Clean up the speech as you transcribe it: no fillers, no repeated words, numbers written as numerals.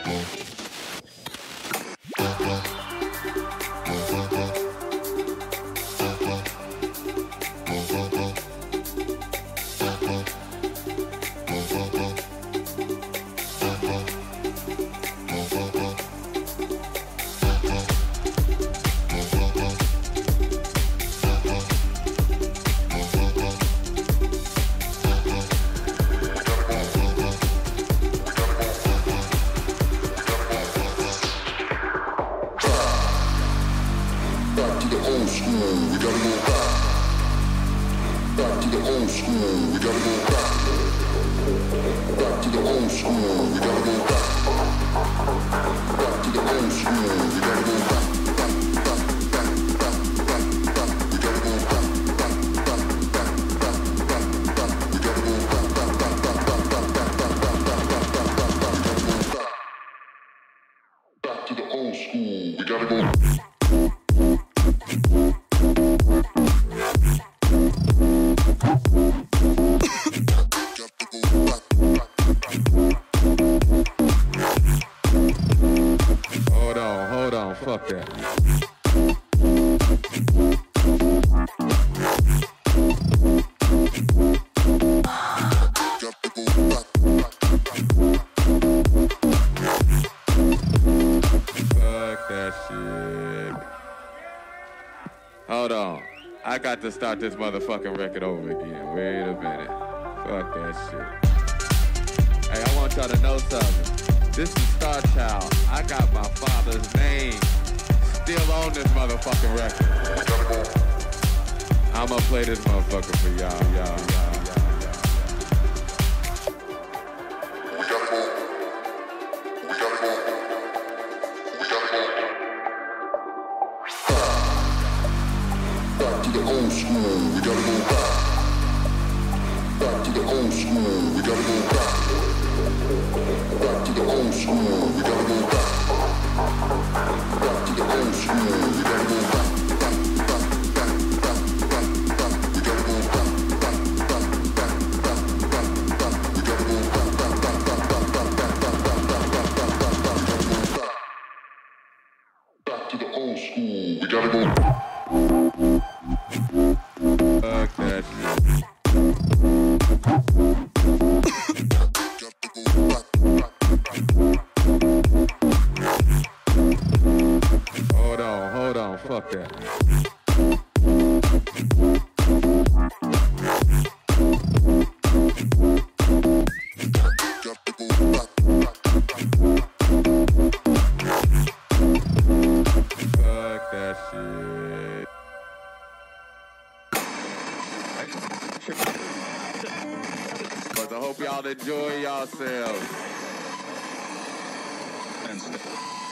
I got to start this motherfucking record over again. Wait a minute. Fuck that shit. Hey, I want y'all to know something. This is Star Child. I got my father's name still on this motherfucking record. I'ma play this motherfucker for y'all. Old school, we gotta go back. Back to the old school, we gotta go back. Back to the old school, we gotta go back. Back to the old school, we gotta go back. Back to the old school, we gotta go back. Hold on, fuck that. Fuck that shit. But I hope y'all enjoy yourselves.